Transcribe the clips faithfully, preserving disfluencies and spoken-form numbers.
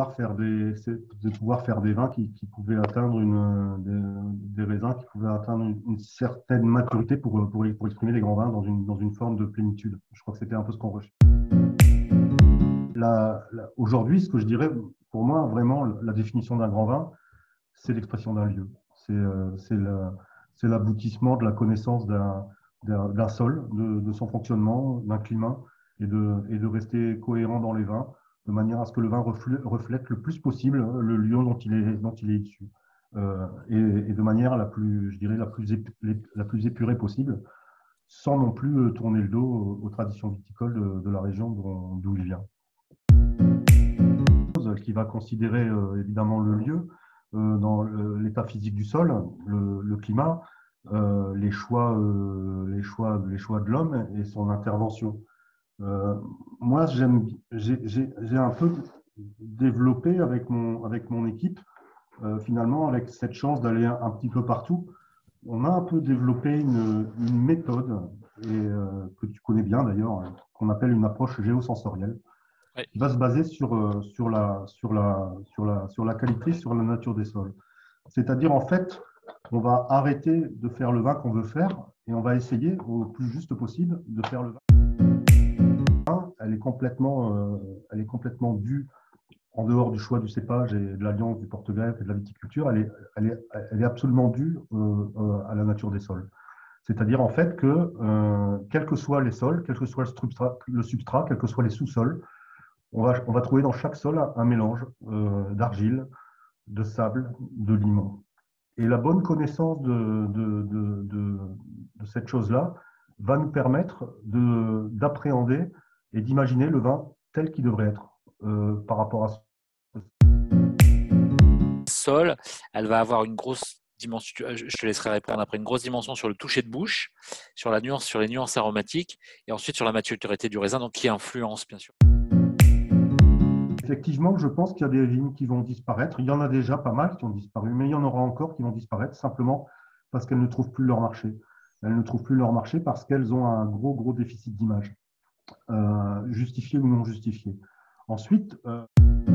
pouvoir faire des, c'est de pouvoir faire des vins qui, qui pouvaient atteindre une, des, des raisins qui pouvaient atteindre une, une certaine maturité pour, pour, pour exprimer les grands vins dans une, dans une forme de plénitude. Je crois que c'était un peu ce qu'on recherche. La- la- Aujourd'hui, ce que je dirais, pour moi, vraiment, la définition d'un grand vin, c'est l'expression d'un lieu. C'est euh, c'est le- c'est l'aboutissement de la connaissance d'un d'un- d'un sol, de, de son fonctionnement, d'un climat, et de, et de rester cohérent dans les vins, de manière à ce que le vin reflète, reflète le plus possible le lieu dont il est, dont il est issu. Euh, et, et de manière la plus, je dirais, la plus, épu- la plus épurée possible, sans non plus euh, tourner le dos aux, aux traditions viticoles de, de la région dont- d'où il vient. Qui va considérer euh, évidemment le lieu, euh, dans le- l'état physique du sol, le, le climat, euh, les choix, euh, les choix, les choix de l'homme et son intervention. Euh, Moi, j'aime, j'ai j'ai- j'ai un peu développé avec mon, avec mon équipe, euh, finalement, avec cette chance d'aller un, un petit peu partout, on a un peu développé une, une méthode, et, euh, que tu connais bien d'ailleurs, hein, qu'on appelle une approche géosensorielle, Ouais. qui va se baser sur, euh, sur, la, sur, la, sur, la, sur la qualité, sur la nature des sols. C'est-à-dire, en fait, on va arrêter de faire le vin qu'on veut faire et on va essayer au plus juste possible de faire le vin. Elle est complètement, euh, elle est complètement due, en dehors du choix du cépage et de l'alliance du porte-greffe et de la viticulture, elle est, elle est, elle est absolument due euh, euh, à la nature des sols. C'est-à-dire, en fait, que euh, quels que soient les sols, quel que soit le substrat, le substrat, quels que soient les sous-sols, on va, on va trouver dans chaque sol un mélange euh, d'argile, de sable, de limon. Et la bonne connaissance de, de, de, de, de cette chose-là va nous permettre d'appréhender et d'imaginer le vin tel qu'il devrait être euh, par rapport à ça. Sol, elle va avoir une grosse dimension, je te laisserai répondre après, une grosse dimension sur le toucher de bouche, sur la nuance, sur les nuances aromatiques, et ensuite sur la maturité du raisin, donc qui influence bien sûr. Effectivement, je pense qu'il y a des vignes qui vont disparaître. Il y en a déjà pas mal qui ont disparu, mais il y en aura encore qui vont disparaître simplement parce qu'elles ne trouvent plus leur marché. Elles ne trouvent plus leur marché parce qu'elles ont un gros, gros déficit d'image, euh, justifié ou non justifié. Ensuite, euh,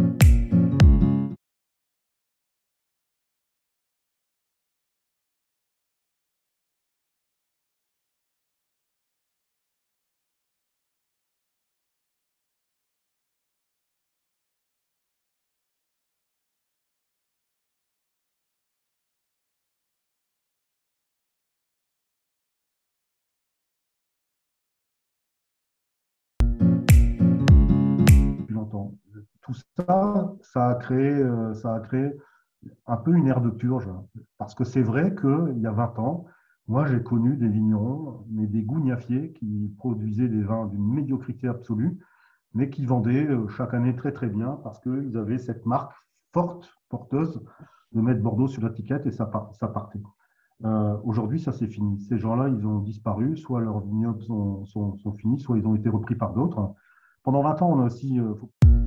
depuis longtemps, tout ça, ça a créé, euh, ça a créé un peu une ère de purge. Parce que c'est vrai qu'il y a vingt ans, moi j'ai connu des vignerons, mais des gougnafiers qui produisaient des vins d'une médiocrité absolue, mais qui vendaient euh, chaque année très très bien parce qu'ils avaient cette marque forte, porteuse, de mettre Bordeaux sur l'étiquette et ça, part, ça partait. Euh, Aujourd'hui, ça c'est fini. Ces gens-là, ils ont disparu, soit leurs vignobles sont, sont, sont finis, soit ils ont été repris par d'autres. Pendant vingt ans, on a aussi... Euh,